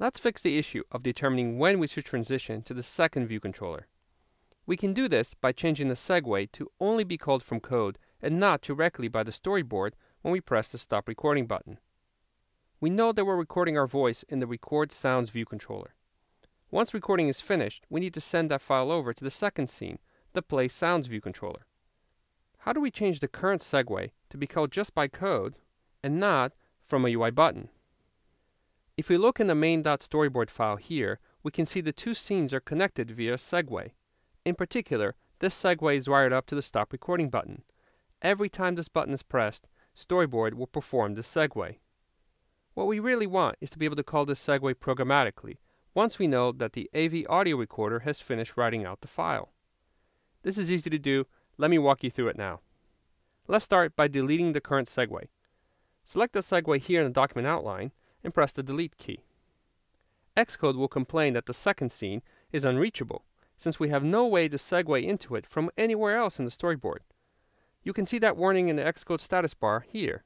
Let's fix the issue of determining when we should transition to the second view controller. We can do this by changing the segue to only be called from code and not directly by the storyboard when we press the Stop Recording button. We know that we're recording our voice in the Record Sounds view controller. Once recording is finished, we need to send that file over to the second scene, the Play Sounds view controller. How do we change the current segue to be called just by code and not from a UI button? If we look in the main.storyboard file here, we can see the two scenes are connected via a segue. In particular, this segue is wired up to the Stop Recording button. Every time this button is pressed, Storyboard will perform this segue. What we really want is to be able to call this segue programmatically once we know that the AV audio recorder has finished writing out the file. This is easy to do. Let me walk you through it now. Let's start by deleting the current segue. Select the segue here in the document outline and press the Delete key. Xcode will complain that the second scene is unreachable, since we have no way to segue into it from anywhere else in the storyboard. You can see that warning in the Xcode status bar here.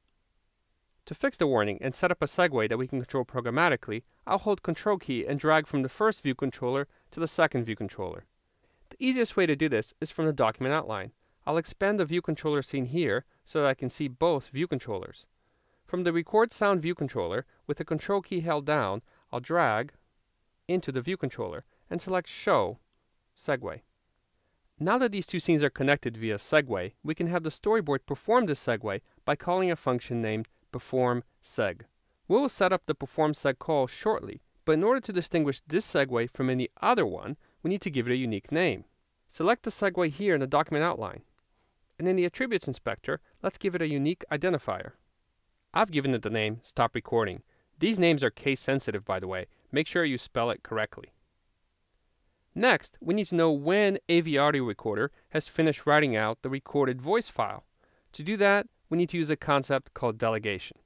To fix the warning and set up a segue that we can control programmatically, I'll hold Ctrl key and drag from the first view controller to the second view controller. The easiest way to do this is from the document outline. I'll expand the view controller scene here so that I can see both view controllers. From the Record Sound view controller, with the Ctrl key held down, I'll drag into the view controller and select Show Segue. Now that these two scenes are connected via segue, we can have the storyboard perform this segue by calling a function named perform_seg. We will set up the perform_seg call shortly, but in order to distinguish this segue from any other one, we need to give it a unique name. Select the segue here in the document outline. And in the Attributes Inspector, let's give it a unique identifier. I've given it the name Stop Recording. These names are case sensitive, by the way. Make sure you spell it correctly. Next, we need to know when AV Audio Recorder has finished writing out the recorded voice file. To do that, we need to use a concept called delegation.